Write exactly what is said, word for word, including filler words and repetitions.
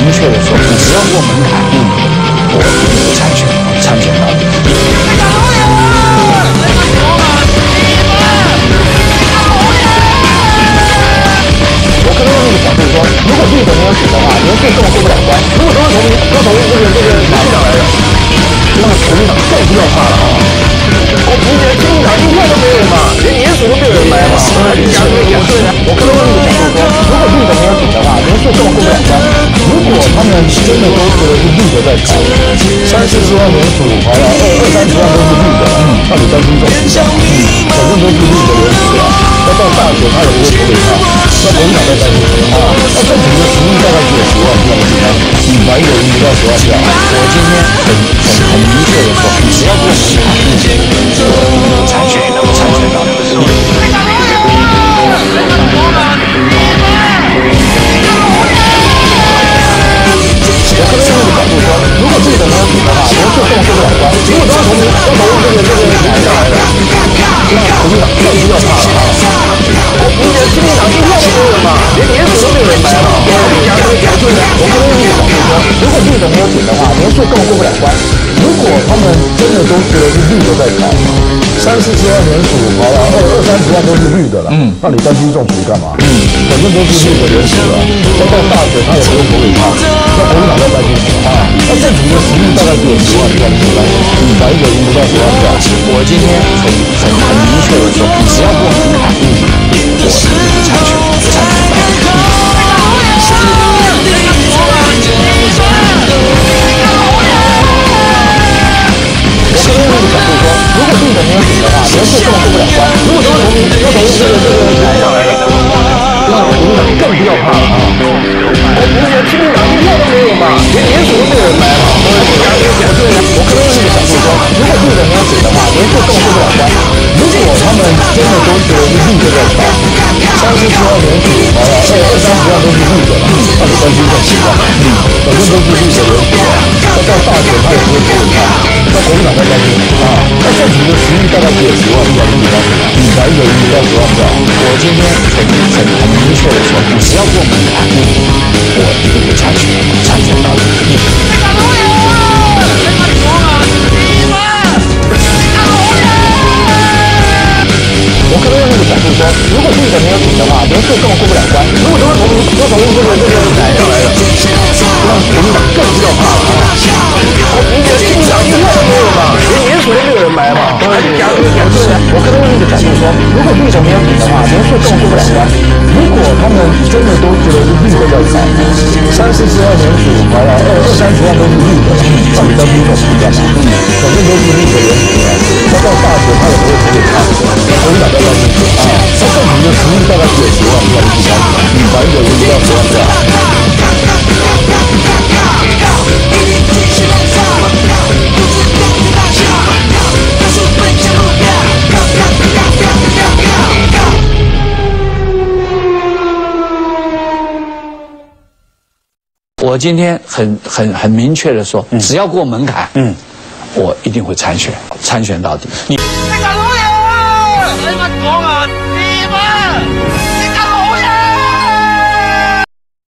明确的说，只要过门槛，嗯，我一定会参选，参选到底。我可能用一个角度说，如果绿的没有选的话，连这根本过不了关。如果都是从都从这个这个马路上来的，那么国民党更不要怕了啊！我明年国民党一票都没有嘛，连联署都没有人来嘛。我可能用一个角度说，如果绿的没有选的话，连这根本过不了关。如果他们真的都觉得是绿的在搞，三四十万联署，好了，二二三十万都是绿的，嗯，那你担心这不像，嗯，反正都是绿的联署啊，那到大选他也不会投给他，那国民党在担心什么啊？那政府的实力大概只有十万这样的地方，你把一个赢不到十万票。我今天很很很明确的说，只要过门槛，我参选参选到底。我可能用这个角度说，如果绿的没有选的话，连这根本过不了关。如果都是从都从这个这个买上来的，那国民党更不要怕了啊！我明年国民党一票都没有嘛，连联署都没有人来嘛。我可能用这个角度说，如果绿的没有选的话，连这根本过不了关。如果他们真的都觉得是绿的在搞，三四十万联署，好了，二二三十万都是绿的了，嗯，那你担心中举干嘛？嗯，反正都是绿的联署了，那到大选他也不用投给他，那国民党在担心什么啊？那政府的实力大概只有十万这样的地方，你哪一个赢不到十万票？我今天很很很明确的说，只要过门槛，嗯，我一定会参选，参选到底。我可能用这个角度说，如果绿的没有选的话，连这根本过不了关。如果都是从都从这个这个买上来的，那国民党更不要怕了啊！我明年国民党一票都没有嘛，连联署都没有人来嘛。我可能用这个角度说，如果绿的没有选的话，连这根本过不了关。如果他们真的都觉得是绿的在搞，三四十万联署，好了，二二三十万都是绿的了，那你担心这情况？嗯，反正都是绿的联署啊，那到大选他也不会投给他，那国民党在担心什么啊？那政府的实力大概只有十万这样的地方，你哪一个赢不到十万票？我今天很很很明确的说，只要过门槛，我一定会参选，参选到底。我可能用这个角度说，如果绿的没有选的话，连这根本过不了关。如果都是从都从这个这个买上来的，那国民党更不要怕了啊！我明年国民党一票都没有嘛，连联署都没有人来嘛。我可能用这个角度说，如果绿的没有选的话，连这根本过不了关。如果他们真的都觉得是绿的在搞，三四十万联署，好了，二二三十万都是绿的，那你担心这是干嘛？嗯，反正都是绿的联署啊，那到大选他也不会投给他，那国民党在担心什么啊？那政府的实力大概只有十万这样的地方，你哪一个赢不到十万票？我今天很很很明确的说，只要过门槛，嗯，我一定会参选，参选到底。你。